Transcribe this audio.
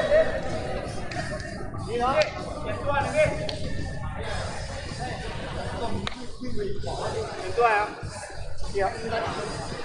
นี่เนาะเก็บตัวนึงดิเก็บตัวครับเดี๋ยว